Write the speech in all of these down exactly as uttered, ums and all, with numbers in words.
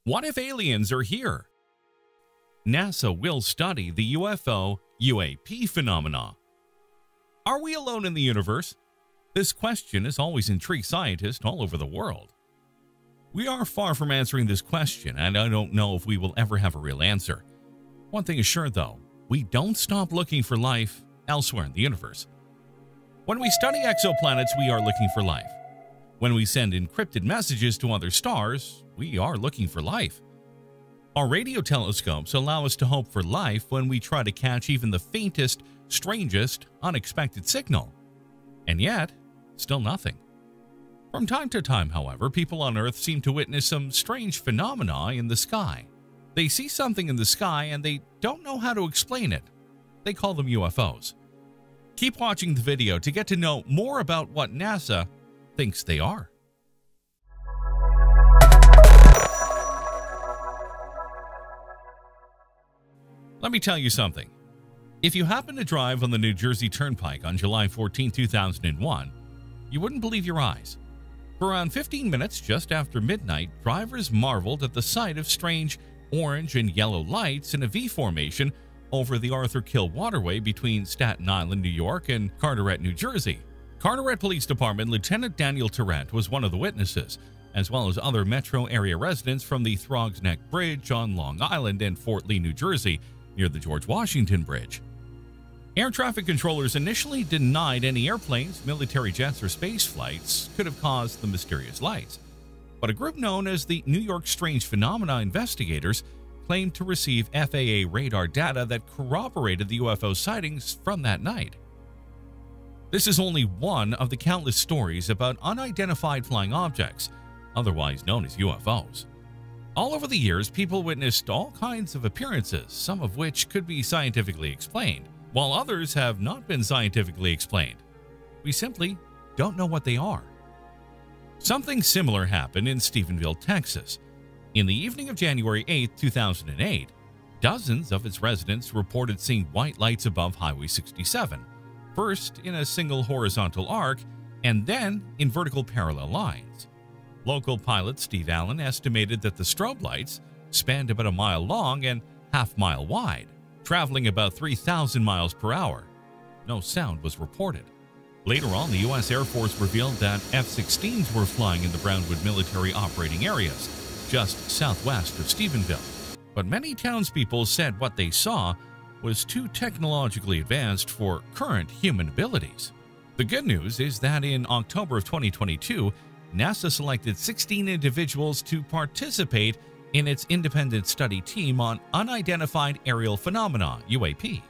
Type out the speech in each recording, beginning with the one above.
What if aliens are here? NASA will study the U F O U A P phenomena. Are we alone in the universe? This question has always intrigued scientists all over the world. We are far from answering this question, and I don't know if we will ever have a real answer. One thing is sure, though, we don't stop looking for life elsewhere in the universe. When we study exoplanets, we are looking for life. When we send encrypted messages to other stars, we are looking for life. Our radio telescopes allow us to hope for life when we try to catch even the faintest, strangest, unexpected signal. And yet, still nothing. From time to time, however, people on Earth seem to witness some strange phenomena in the sky. They see something in the sky and they don't know how to explain it. They call them U F Os. Keep watching the video to get to know more about what NASA thinks they are. Let me tell you something. If you happen to drive on the New Jersey Turnpike on July fourteenth, two thousand one, you wouldn't believe your eyes. For around fifteen minutes just after midnight, drivers marveled at the sight of strange orange and yellow lights in a V formation over the Arthur Kill waterway between Staten Island, New York and Carteret, New Jersey. Carteret Police Department Lieutenant Daniel Tarrant was one of the witnesses, as well as other metro area residents from the Throgs Neck Bridge on Long Island and Fort Lee, New Jersey, near the George Washington Bridge. Air traffic controllers initially denied any airplanes, military jets, or space flights could have caused the mysterious lights. But a group known as the New York Strange Phenomena Investigators claimed to receive F A A radar data that corroborated the U F O sightings from that night. This is only one of the countless stories about unidentified flying objects, otherwise known as U F Os. All over the years, people witnessed all kinds of appearances, some of which could be scientifically explained, while others have not been scientifically explained. We simply don't know what they are. Something similar happened in Stephenville, Texas. In the evening of January eighth, two thousand eight, dozens of its residents reported seeing white lights above Highway sixty-seven, first in a single horizontal arc and then in vertical parallel lines. Local pilot Steve Allen estimated that the strobe lights spanned about a mile long and half mile wide, traveling about three thousand miles per hour. No sound was reported. Later on, the U S Air Force revealed that F sixteens were flying in the Brownwood military operating areas, just southwest of Stephenville. But many townspeople said what they saw was too technologically advanced for current human abilities. The good news is that in October of twenty twenty-two, NASA selected sixteen individuals to participate in its independent study team on unidentified aerial phenomena, U A P.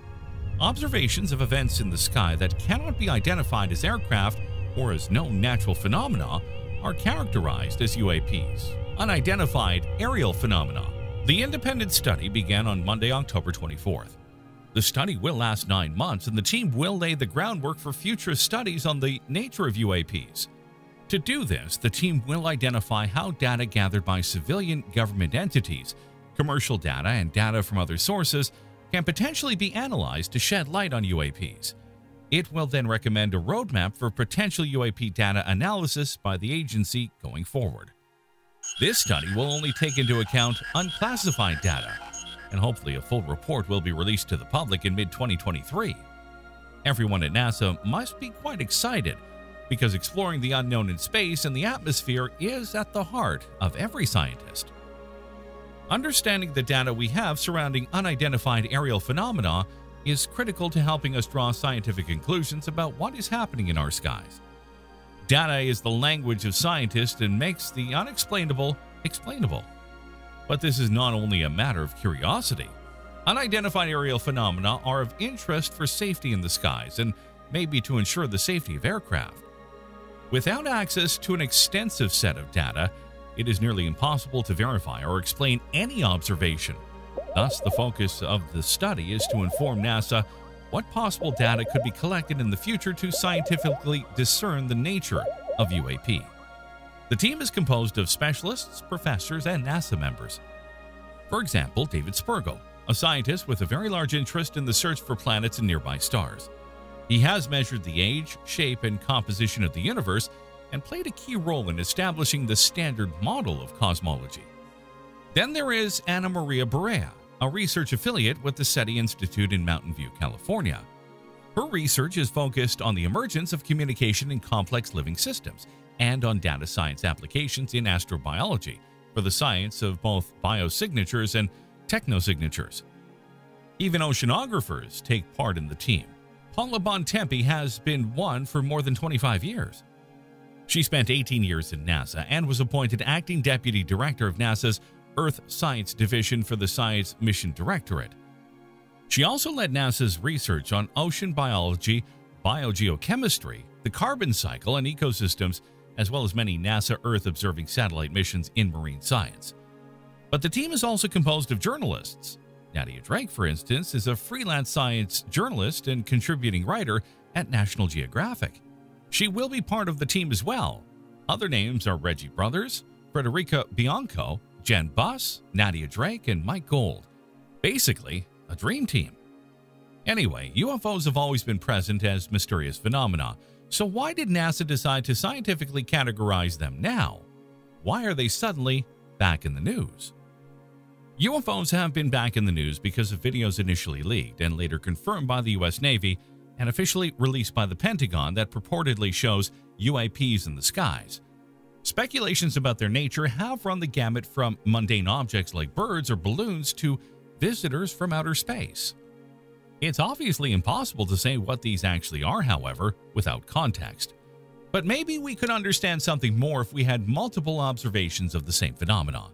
Observations of events in the sky that cannot be identified as aircraft or as known natural phenomena are characterized as U A Ps, unidentified aerial phenomena. The independent study began on Monday, October twenty-fourth. The study will last nine months, and the team will lay the groundwork for future studies on the nature of U A Ps. To do this, the team will identify how data gathered by civilian government entities, commercial data, and data from other sources can potentially be analyzed to shed light on U A Ps. It will then recommend a roadmap for potential U A P data analysis by the agency going forward. This study will only take into account unclassified data, and hopefully a full report will be released to the public in mid twenty twenty-three. Everyone at NASA must be quite excited, because exploring the unknown in space and the atmosphere is at the heart of every scientist. Understanding the data we have surrounding unidentified aerial phenomena is critical to helping us draw scientific conclusions about what is happening in our skies. Data is the language of scientists and makes the unexplainable explainable. But this is not only a matter of curiosity. Unidentified aerial phenomena are of interest for safety in the skies and maybe to ensure the safety of aircraft. Without access to an extensive set of data, it is nearly impossible to verify or explain any observation. Thus, the focus of the study is to inform NASA what possible data could be collected in the future to scientifically discern the nature of U A P. The team is composed of specialists, professors, and NASA members. For example, David Spergel, a scientist with a very large interest in the search for planets and nearby stars. He has measured the age, shape, and composition of the universe and played a key role in establishing the standard model of cosmology. Then there is Anna Maria Barea, a research affiliate with the SETI Institute in Mountain View, California. Her research is focused on the emergence of communication in complex living systems and on data science applications in astrobiology for the science of both biosignatures and technosignatures. Even oceanographers take part in the team. Paula Bontempi has been one for more than twenty-five years. She spent eighteen years in NASA and was appointed acting deputy director of NASA's Earth Science Division for the Science Mission Directorate. She also led NASA's research on ocean biology, biogeochemistry, the carbon cycle, and ecosystems, as well as many NASA Earth-observing satellite missions in marine science. But the team is also composed of journalists. Nadia Drake, for instance, is a freelance science journalist and contributing writer at National Geographic. She will be part of the team as well. Other names are Reggie Brothers, Frederica Bianco, Jen Buss, Nadia Drake, and Mike Gold. Basically, a dream team. Anyway, U F Os have always been present as mysterious phenomena, so why did NASA decide to scientifically categorize them now? Why are they suddenly back in the news? U F Os have been back in the news because of videos initially leaked and later confirmed by the U S Navy and officially released by the Pentagon that purportedly shows U A Ps in the skies. Speculations about their nature have run the gamut from mundane objects like birds or balloons to visitors from outer space. It's obviously impossible to say what these actually are, however, without context. But maybe we could understand something more if we had multiple observations of the same phenomenon.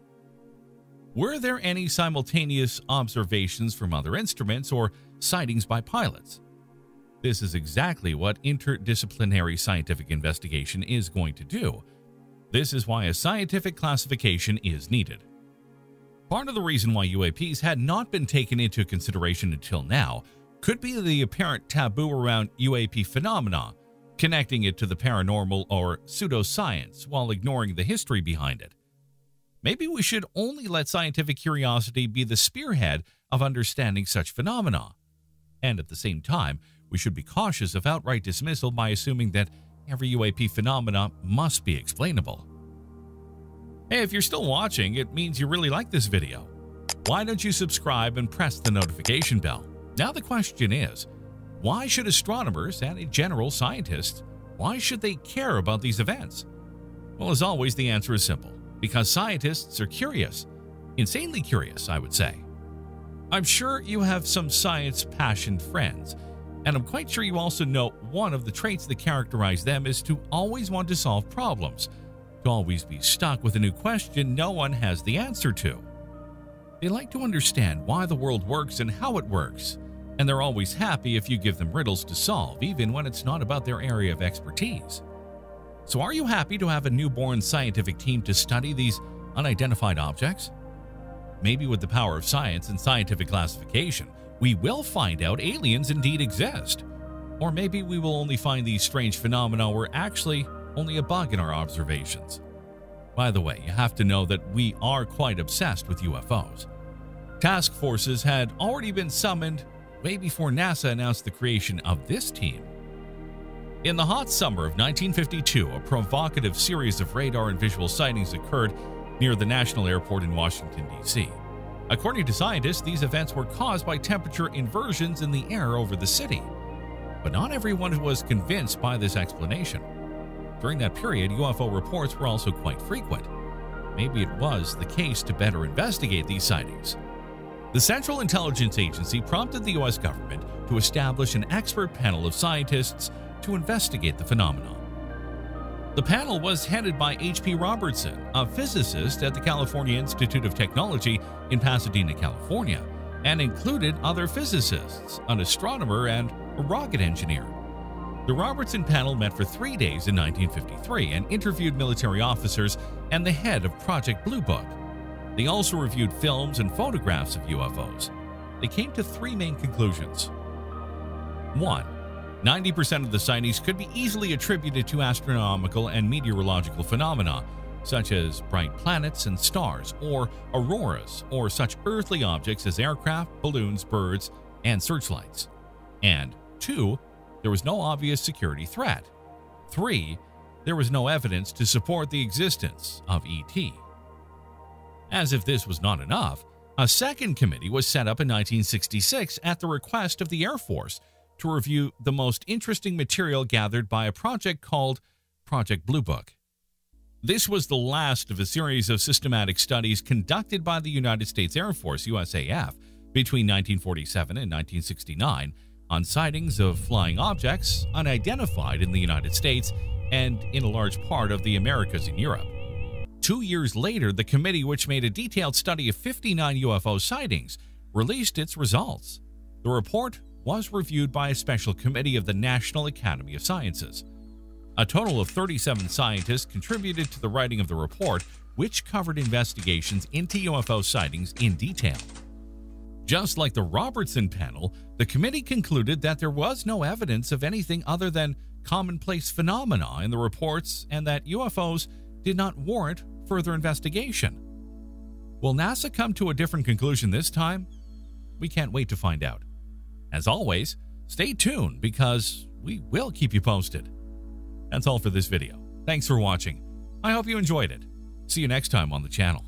Were there any simultaneous observations from other instruments or sightings by pilots? This is exactly what interdisciplinary scientific investigation is going to do. This is why a scientific classification is needed. Part of the reason why U A Ps had not been taken into consideration until now could be the apparent taboo around U A P phenomena, connecting it to the paranormal or pseudoscience while ignoring the history behind it. Maybe we should only let scientific curiosity be the spearhead of understanding such phenomena. And at the same time, we should be cautious of outright dismissal by assuming that every U A P phenomena must be explainable. Hey, if you're still watching, it means you really like this video. Why don't you subscribe and press the notification bell? Now the question is, why should astronomers and in general scientists, why should they care about these events? Well, as always, the answer is simple. Because scientists are curious. Insanely curious, I would say. I'm sure you have some science-passionate friends, and I'm quite sure you also know one of the traits that characterize them is to always want to solve problems, to always be stuck with a new question no one has the answer to. They like to understand why the world works and how it works, and they're always happy if you give them riddles to solve, even when it's not about their area of expertise. So are you happy to have a newborn scientific team to study these unidentified objects? Maybe with the power of science and scientific classification, we will find out aliens indeed exist. Or maybe we will only find these strange phenomena were actually only a bug in our observations. By the way, you have to know that we are quite obsessed with U F Os. Task forces had already been summoned way before NASA announced the creation of this team. In the hot summer of nineteen fifty-two, a provocative series of radar and visual sightings occurred near the National Airport in Washington, D C According to scientists, these events were caused by temperature inversions in the air over the city. But not everyone was convinced by this explanation. During that period, U F O reports were also quite frequent. Maybe it was the case to better investigate these sightings. The Central Intelligence Agency prompted the U S government to establish an expert panel of scientists to investigate the phenomenon. The panel was headed by H P Robertson, a physicist at the California Institute of Technology in Pasadena, California, and included other physicists, an astronomer, and a rocket engineer. The Robertson panel met for three days in nineteen fifty-three and interviewed military officers and the head of Project Blue Book. They also reviewed films and photographs of U F Os. They came to three main conclusions. One, ninety percent of the sightings could be easily attributed to astronomical and meteorological phenomena, such as bright planets and stars, or auroras, or such earthly objects as aircraft, balloons, birds, and searchlights. And two, there was no obvious security threat. Three, there was no evidence to support the existence of E T. As if this was not enough, a second committee was set up in nineteen sixty-six at the request of the Air Force to review the most interesting material gathered by a project called Project Blue Book. This was the last of a series of systematic studies conducted by the United States Air Force, U S A F, between nineteen forty-seven and nineteen sixty-nine on sightings of flying objects unidentified in the United States and in a large part of the Americas and Europe. Two years later, the committee, which made a detailed study of fifty-nine U F O sightings, released its results. The report was reviewed by a special committee of the National Academy of Sciences. A total of thirty-seven scientists contributed to the writing of the report, which covered investigations into U F O sightings in detail. Just like the Robertson panel, the committee concluded that there was no evidence of anything other than commonplace phenomena in the reports and that U F Os did not warrant further investigation. Will NASA come to a different conclusion this time? We can't wait to find out. As always, stay tuned because we will keep you posted. That's all for this video. Thanks for watching. I hope you enjoyed it. See you next time on the channel.